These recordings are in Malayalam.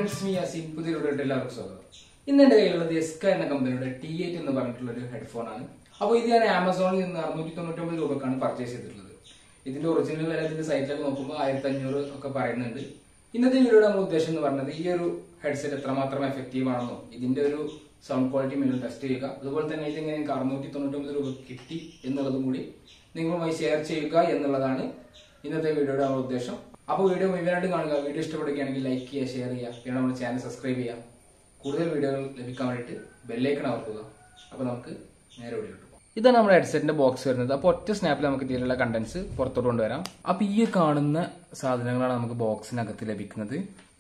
It's me YASEEN. എല്ലാവർക്കും സ്വാഗതം. ഇന്ന് എന്റെ കയ്യിലുള്ളത് എസ്ക എന്ന കമ്പനിയുടെ T8 എന്ന് പറഞ്ഞിട്ടുള്ള ഒരു ഹെഡ്ഫോൺ ആണ്. അപ്പോൾ ഇത് ഞാൻ ആമസോണിൽ നിന്ന് 699 രൂപക്കാണ് പർച്ചേസ് ചെയ്തിട്ടുള്ളത്. ഇതിന്റെ ഒറിജിനൽ വില ഇതിന്റെ സൈറ്റിലൊക്കെ നോക്കുമ്പോൾ 1500 ഒക്കെ പറയുന്നുണ്ട്. ഇന്നത്തെ വീഡിയോയുടെ നമ്മുടെ ഉദ്ദേശം എന്ന് പറഞ്ഞത് ഈ ഒരു ഹെഡ്സെറ്റ് എത്രമാത്രം എഫക്റ്റീവ് ആണെന്നോ ഇതിന്റെ ഒരു സൗണ്ട് ക്വാളിറ്റി വീണ്ടും ടെസ്റ്റ് ചെയ്യുക, അതുപോലെ തന്നെ ഇതെങ്ങനെ എനിക്ക് 699 രൂപ കിട്ടി എന്നുള്ളതും കൂടി നിങ്ങളുമായി ഷെയർ ചെയ്യുക എന്നുള്ളതാണ് ഇന്നത്തെ വീഡിയോയുടെ നമ്മുടെ ഉദ്ദേശം. അപ്പോൾ വീഡിയോ മുഴുവനായിട്ട് കാണുക. വീഡിയോ ഇഷ്ടപ്പെടുകയാണെങ്കിൽ ലൈക്ക് ചെയ്യുക, ഷെയർ ചെയ്യുക, പിന്നെ നമ്മുടെ ചാനൽ സബ്സ്ക്രൈബ് ചെയ്യുക. കൂടുതൽ വീഡിയോകൾ ലഭിക്കാൻ വേണ്ടിയിട്ട് ബെല്ലൈക്കൺ അമർത്തുക. അപ്പോൾ നമുക്ക് നേരെ വീഡിയോ കിട്ടും. ഇതാണ് നമ്മുടെ ഹെഡ്സെറ്റിന്റെ ബോക്സ് വരുന്നത്. അപ്പോൾ ഒറ്റ സ്നാപ്പിൽ നമുക്ക് ഇതിലുള്ള കണ്ടന്റ്സ് പുറത്തോട്ട് കൊണ്ടുവരാം. അപ്പോൾ ഈ കാണുന്ന സാധനങ്ങളാണ് നമുക്ക് ബോക്സിനകത്ത് ലഭിക്കുന്നത്.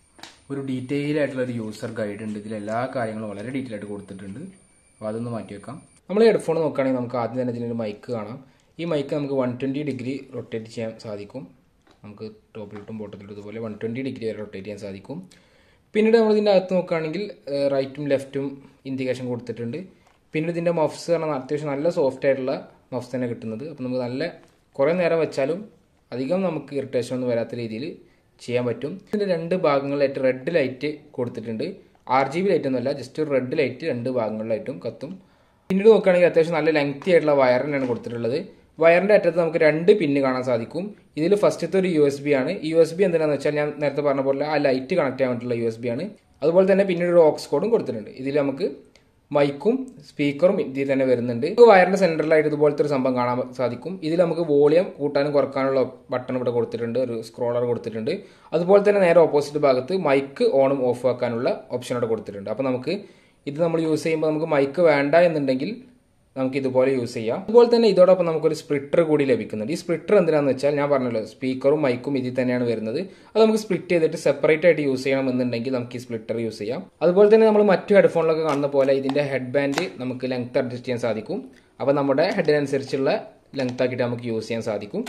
ഒരു ഡീറ്റെയിൽ ആയിട്ടുള്ള ഒരു യൂസർ ഗൈഡ് ഉണ്ട്. ഇതിൽ എല്ലാ കാര്യങ്ങളും വളരെ ഡീറ്റെയിൽ ആയിട്ട് കൊടുത്തിട്ടുണ്ട്. അപ്പോൾ അതൊന്ന് മാറ്റി വെക്കാം. നമ്മൾ ഹെഡ്ഫോൺ നോക്കുകയാണെങ്കിൽ നമുക്ക് ആദ്യം തന്നെ ഇതിനൊരു മൈക്ക് കാണാം. ഈ മൈക്ക് നമുക്ക് 120 ഡിഗ്രി റൊട്ടേറ്റ് ചെയ്യാൻ സാധിക്കും. നമുക്ക് ടോപ്പിലിട്ടും ബോട്ടത്തിലിട്ടും ഇതുപോലെ 120 ഡിഗ്രി വരെ റൊട്ടേറ്റ് ചെയ്യാൻ സാധിക്കും. പിന്നീട് നമ്മൾ ഇതിൻ്റെ അകത്ത് നോക്കുകയാണെങ്കിൽ റൈറ്റും ലെഫ്റ്റും ഇൻഡിക്കേഷൻ കൊടുത്തിട്ടുണ്ട്. പിന്നീട് ഇതിൻ്റെ മഫ്സ് പറഞ്ഞാൽ അത്യാവശ്യം നല്ല സോഫ്റ്റ് ആയിട്ടുള്ള മഫ്സ് തന്നെ കിട്ടുന്നത്. അപ്പോൾ നമുക്ക് നല്ല കുറേ നേരം വെച്ചാലും അധികം നമുക്ക് ഇറിറ്റേഷൻ ഒന്നും വരാത്ത രീതിയിൽ ചെയ്യാൻ പറ്റും. ഇതിൻ്റെ രണ്ട് ഭാഗങ്ങളിലായിട്ട് റെഡ് ലൈറ്റ് കൊടുത്തിട്ടുണ്ട്. RGB ലൈറ്റ് ഒന്നുമല്ല, ജസ്റ്റ് ഒരു റെഡ് ലൈറ്റ് രണ്ട് ഭാഗങ്ങളിലായിട്ടും കത്തും. പിന്നീട് നോക്കുകയാണെങ്കിൽ അത്യാവശ്യം നല്ല ലെങ്തി ആയിട്ടുള്ള വയർ തന്നെയാണ് കൊടുത്തിട്ടുള്ളത്. വയറിന്റെ അറ്റത്ത് നമുക്ക് രണ്ട് പിന്ന് കാണാൻ സാധിക്കും. ഇതിൽ ഫസ്റ്റത്തെ ഒരു USB ആണ്. ഈ USB എന്തിനാന്ന് വെച്ചാൽ ഞാൻ നേരത്തെ പറഞ്ഞ പോലെ ആ ലൈറ്റ് കണക്ട് ചെയ്യാൻ വേണ്ടിയിട്ടുള്ള USB ആണ്. അതുപോലെ തന്നെ പിന്നീട് ഒരു ഓക്സ് കോഡും കൊടുത്തിട്ടുണ്ട്. ഇതിൽ നമുക്ക് മൈക്കും സ്പീക്കറും ഇതിൽ തന്നെ വരുന്നുണ്ട്. വയറിന്റെ സെന്ററിലായിട്ട് ഇതുപോലത്തെ ഒരു സംഭവം കാണാൻ സാധിക്കും. ഇതിൽ നമുക്ക് വോളിയം കൂട്ടാനും കുറക്കാനുള്ള ബട്ടൺ ഇവിടെ കൊടുത്തിട്ടുണ്ട്, ഒരു സ്ക്രോളർ കൊടുത്തിട്ടുണ്ട്. അതുപോലെ തന്നെ നേരെ ഓപ്പോസിറ്റ് ഭാഗത്ത് മൈക്ക് ഓണും ഓഫ് ആക്കാനുള്ള ഓപ്ഷൻ ഇവിടെ കൊടുത്തിട്ടുണ്ട്. അപ്പോൾ നമുക്ക് ഇത് നമ്മൾ യൂസ് ചെയ്യുമ്പോൾ നമുക്ക് മൈക്ക് വേണ്ട എന്നുണ്ടെങ്കിൽ നമുക്ക് ഇതുപോലെ യൂസ് ചെയ്യാം. അതുപോലെ തന്നെ ഇതോടൊപ്പം നമുക്കൊരു സ്പ്ലിറ്റർ കൂടി ലഭിക്കുന്നുണ്ട്. ഈ സ്പ്ലിറ്റർ എന്തിനാണെന്ന് വെച്ചാൽ ഞാൻ പറഞ്ഞല്ലോ സ്പീക്കറും മൈക്കും ഇതിൽ തന്നെയാണ് വരുന്നത്. അത് നമുക്ക് സ്പ്ലിറ്റ് ചെയ്തിട്ട് സെപ്പറേറ്റ് ആയിട്ട് യൂസ് ചെയ്യണമെന്നുണ്ടെങ്കിൽ നമുക്ക് ഈ സ്പ്ലിറ്റർ യൂസ് ചെയ്യാം. അതുപോലെ തന്നെ നമ്മൾ മറ്റു ഹെഡ്ഫോണിലൊക്കെ കാണുന്ന പോലെ ഇതിന്റെ ഹെഡ് ബാൻഡ് നമുക്ക് ലെങ്ത് അഡ്ജസ്റ്റ് ചെയ്യാൻ സാധിക്കും. അപ്പോൾ നമ്മുടെ ഹെഡിനനുസരിച്ചുള്ള ലെങ്ത് ആക്കിയിട്ട് നമുക്ക് യൂസ് ചെയ്യാൻ സാധിക്കും.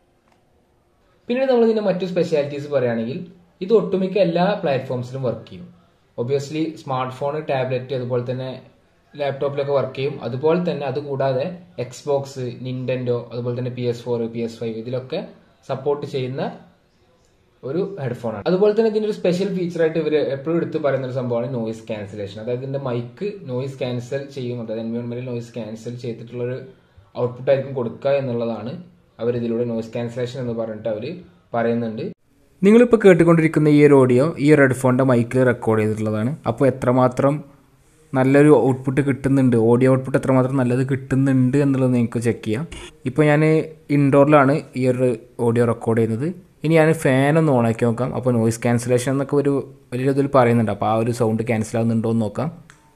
പിന്നീട് നമ്മൾ ഇതിന്റെ മറ്റു സ്പെഷ്യാലിറ്റീസ് പറയുകയാണെങ്കിൽ ഇത് ഒട്ടുമിക്ക എല്ലാ പ്ലാറ്റ്ഫോംസിലും വർക്ക് ചെയ്യും. ഒബ്വിയസ്ലി സ്മാർട്ട് ഫോൺ, ടാബ്ലറ്റ്, അതുപോലെ തന്നെ ലാപ്ടോപ്പിലൊക്കെ വർക്ക് ചെയ്യും. അതുപോലെ തന്നെ അതുകൂടാതെ എക്സ്ബോക്സ്, നിന്റൻഡോ, അതുപോലെ തന്നെ PS4, PS5 ഇതിലൊക്കെ സപ്പോർട്ട് ചെയ്യുന്ന ഒരു ഹെഡ്ഫോണാണ്. അതുപോലെ തന്നെ ഇതിന്റെ ഒരു സ്പെഷ്യൽ ഫീച്ചറായിട്ട് ഇവർ എപ്പോഴും എടുത്ത് പറയുന്ന ഒരു സംഭവമാണ് നോയിസ് ക്യാൻസലേഷൻ. അതായത് ഇതിന്റെ മൈക്ക് നോയിസ് ക്യാൻസൽ ചെയ്യുന്നുണ്ട്. അതായത് എൻവയോൺമെന്റിൽ നോയിസ് ക്യാൻസൽ ചെയ്തിട്ടുള്ള ഒരു ഔട്ട്പുട്ട് ആയിരിക്കും കൊടുക്കുക എന്നുള്ളതാണ് അവർ ഇതിലൂടെ നോയിസ് ക്യാൻസലേഷൻ എന്ന് പറഞ്ഞിട്ട് അവർ പറയുന്നുണ്ട്. നിങ്ങളിപ്പോൾ കേട്ടുകൊണ്ടിരിക്കുന്ന ഈ ഒരു ഓഡിയോ ഈ ഒരു ഹെഡ്ഫോണിന്റെ മൈക്കിൽ റെക്കോർഡ് ചെയ്തിട്ടുള്ളതാണ്. അപ്പോൾ എത്രമാത്രം നല്ലൊരു ഔട്ട്പുട്ട് കിട്ടുന്നുണ്ട്, ഓഡിയോ ഔട്ട്പുട്ട് എത്രമാത്രം നല്ലത് കിട്ടുന്നുണ്ട് എന്നുള്ളത് നിങ്ങൾക്ക് ചെക്ക് ചെയ്യാം. ഇപ്പോൾ ഞാൻ ഇൻഡോറിലാണ് ഈ ഒരു ഓഡിയോ റെക്കോർഡ് ചെയ്യുന്നത്. ഇനി ഞാൻ ഫാനൊന്ന് ഓണാക്കി നോക്കാം. അപ്പോൾ നോയിസ് ക്യാൻസലേഷൻ എന്നൊക്കെ ഒരു വലിയ ഇതിൽ പറയുന്നുണ്ട്. അപ്പോൾ ആ ഒരു സൗണ്ട് ക്യാൻസൽ ആവുന്നുണ്ടോ എന്ന് നോക്കാം.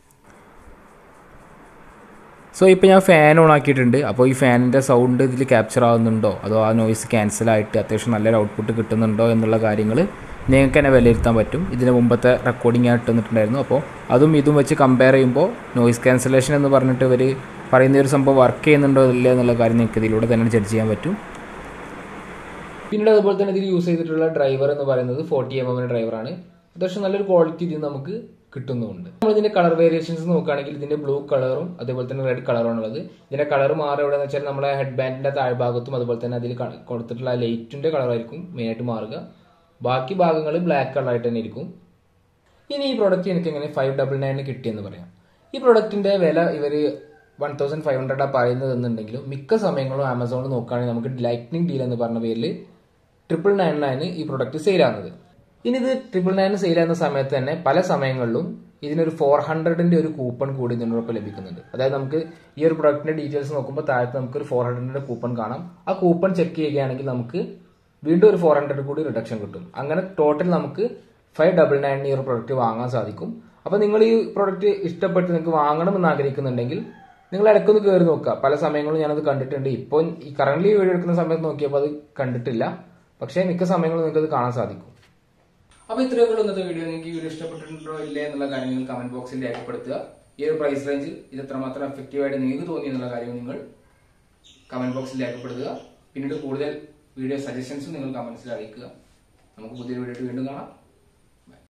സോ ഇപ്പോൾ ഞാൻ ഫാൻ ഓണാക്കിയിട്ടുണ്ട്. അപ്പോൾ ഈ ഫാനിൻ്റെ സൗണ്ട് ഇതിൽ ക്യാപ്ചർ ആവുന്നുണ്ടോ അതോ ആ നോയിസ് ക്യാൻസലായിട്ട് അത്യാവശ്യം നല്ലൊരു ഔട്ട്പുട്ട് കിട്ടുന്നുണ്ടോ എന്നുള്ള കാര്യങ്ങൾ നിങ്ങൾക്ക് തന്നെ വിലയിരുത്താൻ പറ്റും. ഇതിന് മുമ്പത്തെ റെക്കോർഡിംഗ് ആയിട്ട് തന്നിട്ടുണ്ടായിരുന്നു. അപ്പോൾ അതും ഇതും വെച്ച് കമ്പയർ ചെയ്യുമ്പോൾ നോയിസ് ക്യാൻസലേഷൻ എന്ന് പറഞ്ഞിട്ട് ഇവർ പറയുന്ന ഒരു സംഭവം വർക്ക് ചെയ്യുന്നുണ്ടോ ഇല്ല എന്നുള്ള കാര്യം നിങ്ങൾക്ക് ഇതിലൂടെ തന്നെ ജഡ്ജ് ചെയ്യാൻ പറ്റും. പിന്നീട് അതുപോലെ തന്നെ ഇതിൽ യൂസ് ചെയ്തിട്ടുള്ള ഡ്രൈവർ എന്ന് പറയുന്നത് 40mm ഡ്രൈവറാണ്. അത്യാവശ്യം നല്ലൊരു ക്വാളിറ്റി ഇതിൽ നമുക്ക് കിട്ടുന്നുമുണ്ട്. നമ്മൾ ഇതിന്റെ കളർ വേരിയേഷൻസ് നോക്കുകയാണെങ്കിൽ ഇതിന്റെ ബ്ലൂ കളറും അതുപോലെ തന്നെ റെഡ് കളറും ഉള്ളത്. ഇതിന്റെ കളർ മാറുക എവിടെയെന്ന് വെച്ചാൽ നമ്മുടെ ഹെഡ് ബാൻഡിന്റെ താഴ്ഭാഗത്തും അതുപോലെ തന്നെ അതിൽ കൊടുത്തിട്ടുള്ള ലൈറ്റിന്റെ കളറായിരിക്കും മെയിനായിട്ട് മാറുക. ബാക്കി ഭാഗങ്ങൾ ബ്ലാക്ക് കളറായിട്ട് തന്നെ ഇരിക്കും. ഇനി ഈ പ്രോഡക്റ്റ് എനിക്ക് എങ്ങനെ 599 കിട്ടിയെന്ന് പറയാം. ഈ പ്രോഡക്റ്റിന്റെ വില ഇവർ 1500 പറയുന്നത് എന്നുണ്ടെങ്കിലും മിക്ക സമയങ്ങളും ആമസോണിൽ നോക്കുകയാണെങ്കിൽ നമുക്ക് ലൈറ്റ്നിങ് ഡീൽ എന്ന് പറഞ്ഞ പേരിൽ 999 ഈ പ്രോഡക്റ്റ് സെയിലാകുന്നത്. ഇനി ഇത് 999 സെയിലാകുന്ന സമയത്ത് തന്നെ പല സമയങ്ങളിലും ഇതിനൊരു 400ന്റെ ഒരു കൂപ്പൺ കൂടി ഇതിനോടൊപ്പം ലഭിക്കുന്നുണ്ട്. അതായത് നമുക്ക് ഈ ഒരു പ്രൊഡക്റ്റിന്റെ ഡീറ്റെയിൽസ് നോക്കുമ്പോൾ താഴത്ത് നമുക്ക് ഒരു 400ന്റെ കൂപ്പൺ കാണാം. ആ കൂപ്പൺ ചെക്ക് ചെയ്യുകയാണെങ്കിൽ നമുക്ക് വീണ്ടും ഒരു 400 കൂടി റിഡക്ഷൻ കിട്ടും. അങ്ങനെ ടോട്ടൽ നമുക്ക് 599 ഈ ഒരു പ്രൊഡക്റ്റ് വാങ്ങാൻ സാധിക്കും. അപ്പോൾ നിങ്ങൾ ഈ പ്രൊഡക്റ്റ് ഇഷ്ടപ്പെട്ട് നിങ്ങൾക്ക് വാങ്ങണമെന്ന് ആഗ്രഹിക്കുന്നുണ്ടെങ്കിൽ നിങ്ങൾ ഇടയ്ക്കൊന്ന് കയറി നോക്കുക. പല സമയങ്ങളും ഞാനത് കണ്ടിട്ടുണ്ട്. ഇപ്പോൾ ഈ കറന്റ് വീഡിയോ എടുക്കുന്ന സമയത്ത് നോക്കിയപ്പോൾ അത് കണ്ടിട്ടില്ല. പക്ഷേ മിക്ക സമയങ്ങളും നിങ്ങൾക്ക് അത് കാണാൻ സാധിക്കും. അപ്പോൾ ഇത്രയൊക്കെ ഉള്ള ഇന്നത്തെ വീഡിയോ. നിങ്ങൾക്ക് ഈ വീഡിയോ ഇഷ്ടപ്പെട്ടിട്ടുണ്ടോ ഇല്ലേ എന്നുള്ള കാര്യം നിങ്ങൾ കമന്റ് ബോക്സിൽ രേഖപ്പെടുത്തുക. ഈ ഒരു പ്രൈസ് റേഞ്ചിൽ ഇത് എത്രമാത്രം എഫക്റ്റീവായിട്ട് നിങ്ങൾക്ക് തോന്നി എന്നുള്ള കാര്യം നിങ്ങൾ കമന്റ് ബോക്സിൽ രേഖപ്പെടുത്തുക. പിന്നീട് കൂടുതൽ വീഡിയോ സജഷൻസും നിങ്ങൾ കമന്റ്സിൽ അറിയിക്കുക. നമുക്ക് പുതിയൊരു വീഡിയോ വീണ്ടും കാണാം.